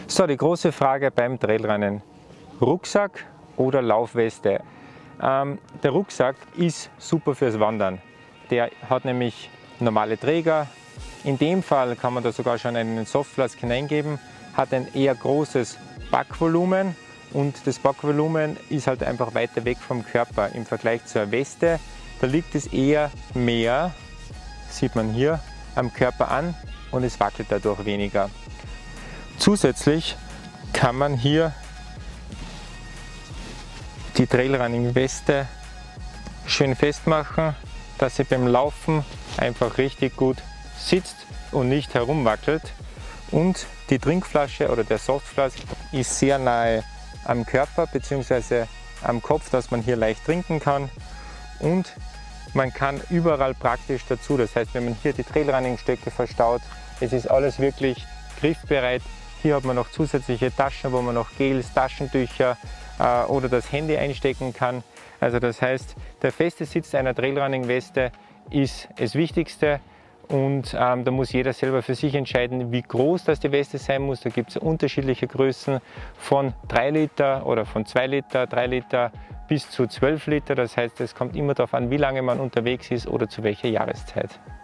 So, die große Frage beim Trailrennen: Rucksack oder Laufweste? Der Rucksack ist super fürs Wandern. Der hat nämlich normale Träger. In dem Fall kann man da sogar schon einen Softflask hineingeben, hat ein eher großes Packvolumen und das Packvolumen ist halt einfach weiter weg vom Körper im Vergleich zur Weste. Da liegt es eher mehr, sieht man hier, am Körper an und es wackelt dadurch weniger. Zusätzlich kann man hier die Trailrunning-Weste schön festmachen, dass sie beim Laufen einfach richtig gut sitzt und nicht herumwackelt. Und die Trinkflasche oder der Softflask ist sehr nahe am Körper bzw. am Kopf, dass man hier leicht trinken kann. Und man kann überall praktisch dazu, das heißt, wenn man hier die Trailrunning-Stöcke verstaut, es ist alles wirklich griffbereit. Hier hat man noch zusätzliche Taschen, wo man noch Gels, Taschentücher oder das Handy einstecken kann. Also das heißt, der feste Sitz einer Trailrunning-Weste ist das Wichtigste und da muss jeder selber für sich entscheiden, wie groß das die Weste sein muss. Da gibt es unterschiedliche Größen von 3 Liter oder von 2 Liter, 3 Liter bis zu 12 Liter. Das heißt, es kommt immer darauf an, wie lange man unterwegs ist oder zu welcher Jahreszeit.